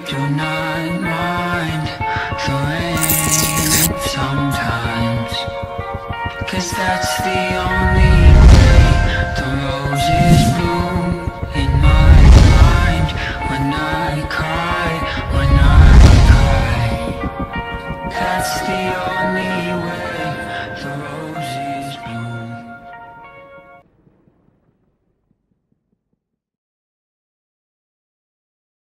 do not mind the rain sometimes, 'cause that's the only way the roses bloom in my mind when I cry.